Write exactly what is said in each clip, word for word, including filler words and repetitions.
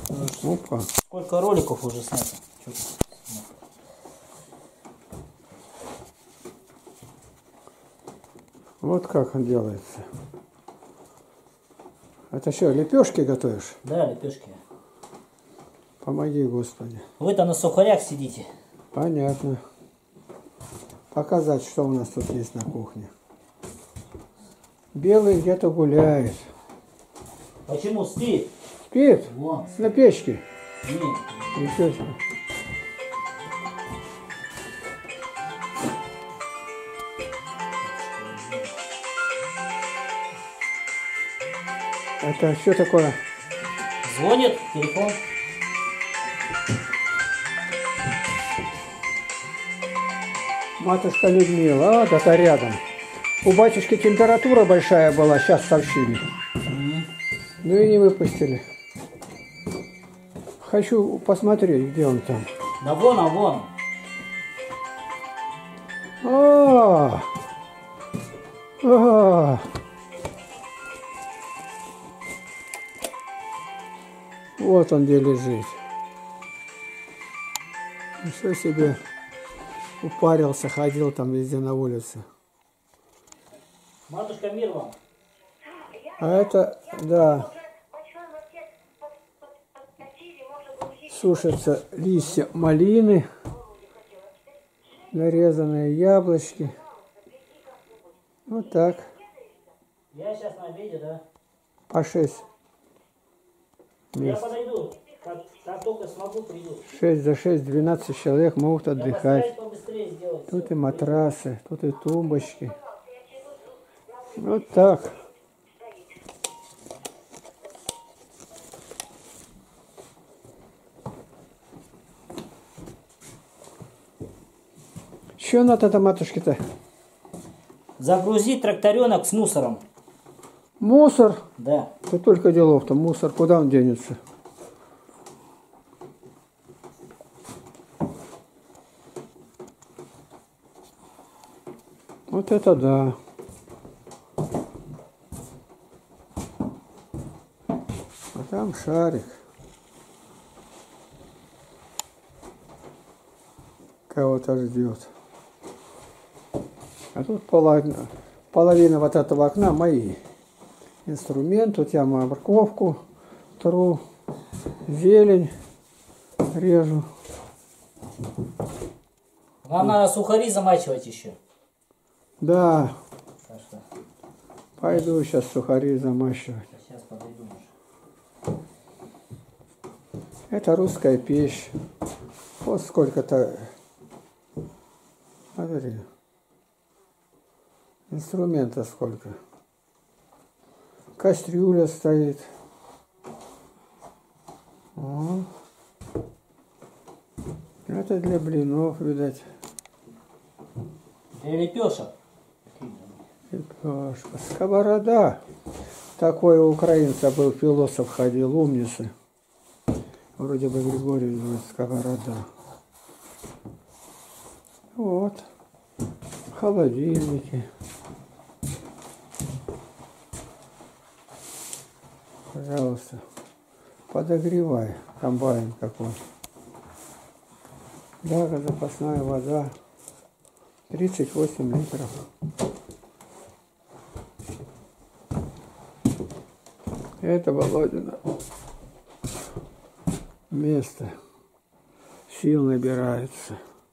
Опа. Сколько роликов уже снято. Вот как он делается. Это что, лепешки готовишь? Да, лепешки. Помоги, Господи. Вы-то на сухарях сидите. Понятно. Показать, что у нас тут есть на кухне. Белый где-то гуляет. Почему спит? Спит? Вон. На печке. Нет. Ничего себе. Это что такое? Звонит телефон. Матушка Людмила, а, это рядом. У батюшки температура большая была, сейчас сообщили. Mm-hmm. Ну и не выпустили. Хочу посмотреть, где он там. Да вон, а вон. А, а. Вот он где лежит. Что себе упарился, ходил там везде на улице. Матушка, мир вам. А это, да, сушатся листья малины, нарезанные яблочки. Вот так. Я сейчас на обеде, да? По шесть. Я подойду. Как, как только смогу, приду. шесть за шесть, двенадцать человек могут отдыхать. Сделать, тут все. и матрасы, тут и тумбочки. Вот так. Что надо-то, матушке-то? Загрузить тракторенок с мусором. Мусор? Да. Тут только делов-то. Мусор, куда он денется? Вот это да. А там шарик. Кого-то ждет. А тут половина, половина вот этого окна мои. Инструмент. Тут я морковку тру, зелень режу. Вам надо сухари замачивать еще. Да. Так что Пойду сейчас сухари замачивать. сейчас подойду уже. Это русская печь. Вот сколько-то. Смотри. Инструмента сколько. Кастрюля стоит. О. Это для блинов, видать. Для лепешек. Лепешка. Сковорода. Такой у украинца был философ, ходил, умница. Вроде бы Григорий говорит, сковорода. Вот. Холодильники. Пожалуйста. Подогревай. Комбайн какой. Да, запасная вода. тридцать восемь литров. Это Володина. Место. Сил набирается.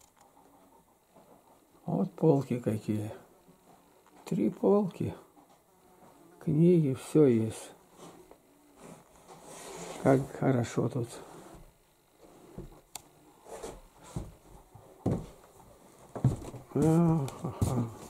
Вот полки какие. Три полки. Книги, все есть. Как хорошо тут. А-ха-ха.